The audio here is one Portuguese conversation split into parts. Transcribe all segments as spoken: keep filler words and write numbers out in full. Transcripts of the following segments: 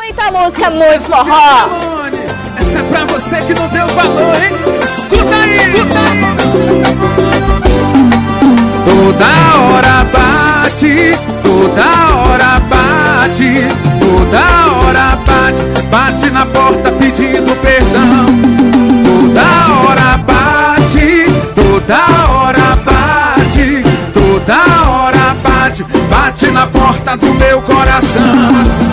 Muita música, muito forró. Essa é pra você que não deu valor, hein? Escuta aí, escuta aí. Toda hora bate, toda hora bate, toda hora bate, bate na porta pedindo perdão. Toda hora bate, toda hora bate, toda hora bate, bate na porta do meu coração.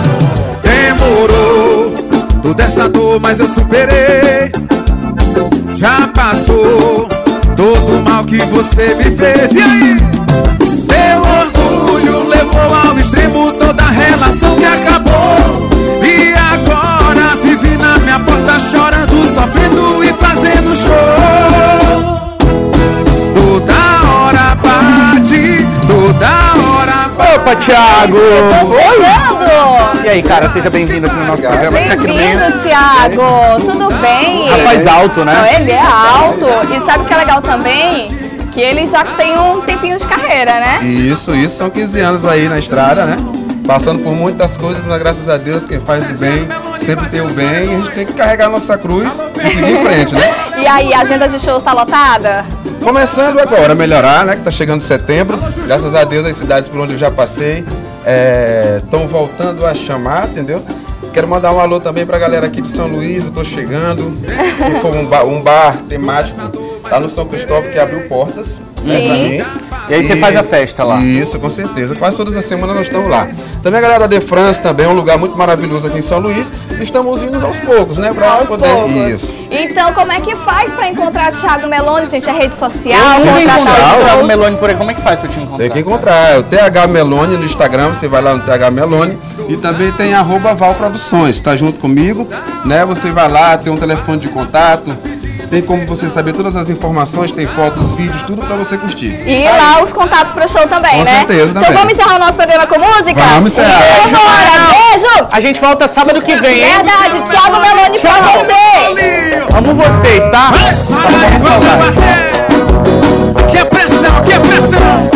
Demorou toda essa dor, mas eu superei. Já passou todo o mal que você me fez. E aí? Meu orgulho levou ao extremo toda a relação que acabou. E agora vive na minha porta chorando, sofrendo e fazendo show. Toda hora bate, toda hora bate. Opa, Thiago! Eu tô chegando! E aí, cara, seja bem-vindo aqui no nosso programa. Bem-vindo, Thiago! Tudo bem? Rapaz alto, né? Não, ele é alto. E sabe o que é legal também? Que ele já tem um tempinho de carreira, né? Isso, isso, são quinze anos aí na estrada, né? Passando por muitas coisas, mas graças a Deus quem faz o bem sempre tem o bem. E a gente tem que carregar a nossa cruz e seguir em frente, né? E aí, a agenda de shows tá lotada? Começando agora a melhorar, né? Que tá chegando setembro. Graças a Deus as cidades por onde eu já passei estão é, voltando a chamar, entendeu? Quero mandar um alô também pra galera aqui de São Luís, eu tô chegando. Tem um bar, um bar temático lá no São Cristóvão que abriu portas, né, pra mim. E aí você faz a festa lá? Isso, com certeza. Quase todas as semanas nós estamos lá. Também a galera da De France também é um lugar muito maravilhoso aqui em São Luís. Estamos indo aos poucos, né? Pra aos poder... poucos. Isso. Então, como é que faz pra encontrar Thiago Meloni, gente? A rede social? Eu Rede encontrar social. o Thiago Meloni por aí, como é que faz pra te encontrar? Tem que encontrar. É o T H Meloni no Instagram, você vai lá no T H Meloni. E também tem arroba Val Produções, tá junto comigo, né? Você vai lá, tem um telefone de contato. Tem como você saber todas as informações, tem fotos, vídeos, tudo pra você curtir. E lá os contatos pro show também, Com né? certeza, também. Então vamos encerrar o nosso programa com música? Vamos encerrar. Beijo, bora, beijo! A gente volta sábado que vem, hein? Verdade, Thiago Meloni pra vocês! Amo vocês, tá? Vai, vamos bater. Que é pressão, que é pressão.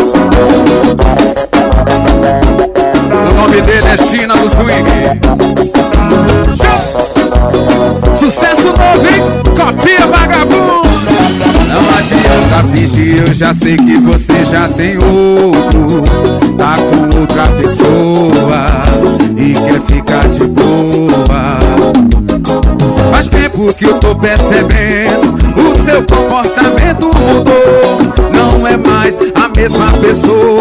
O nome dele é China do Swing. Sucesso novo, hein? Copia, vagabundo. Não adianta fingir, eu já sei que você já tem outro. Tá com outra pessoa e quer ficar de boa. Faz tempo que eu tô percebendo, o seu comportamento mudou. Não é mais a mesma pessoa.